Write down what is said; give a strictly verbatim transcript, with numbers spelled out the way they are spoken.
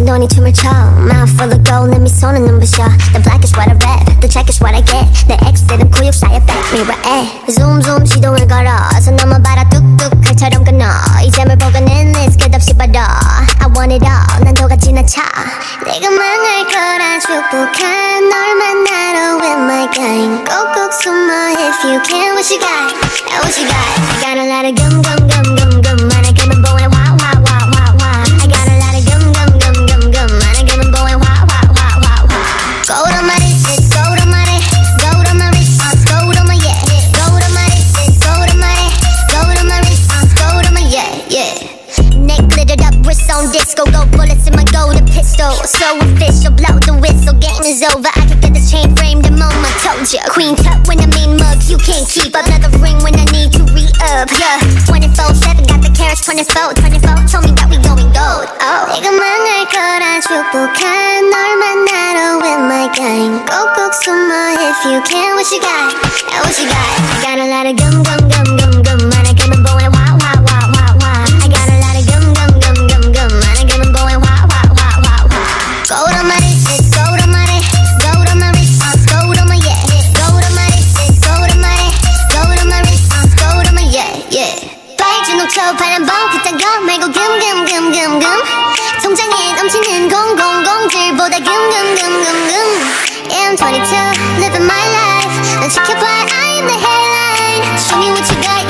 운동이 춤을 춰 Mouth full of gold 내 미소는 눈부셔 The black is what I rap The check is what I get 내 X들은 구육 쌓여 back mirror에 Zoom zoom 시동을 걸어 선 넘어봐라 뚝뚝 칼처럼 끊어 이 잼을 보고는 it's 끝없이 빨어 I want it all 난도가 지나쳐 내가 망할 거라 축복한 널 만나러 with my gang 꼭꼭 숨어 if you can what you got what you got I got a lot of gum gum gum gum gum 많아 그만 보내 wow wow wow wow wow I got a lot of gum gum gum gum gum 많아 그만 보내 wow wow wow wow wow Go to my wrist go to my wrist go to my wrist go to my yeah go to my wrist go to my go to my wrist go to my yeah yeah neck glittered up wrist on disco go bullets in my golden pistol so official blow the whistle game is over I could get this chain framed the moment told ya queen cup when I mean mug you can't keep up another ring when I need to re-up yeah twenty-four seven got the carrots twenty-four twenty-four told me that we going gold oh 내가 망할 거라 축복한 널 만나러 with my gang 꼭꼭 숨어 if you can what you got what you got I got a lot of gum gum gum gum gum 많아 그만 보내 wow wow wow wow wow I got a lot of gum gum gum gum gum 많아 그만 보내 wow wow wow wow wow Go to my wrist go to my wrist go to my wrist go to my yeah go to my wrist go to my go to my wrist go to my yeah yeah 빨주 녹초 파란 봄 그딴 거 말고 금금금금금 통장에 넘치는 공공공들보다 금금금금금 Yeah I'm twenty-two living my life 난 지켜봐 I am the headline Show me what you got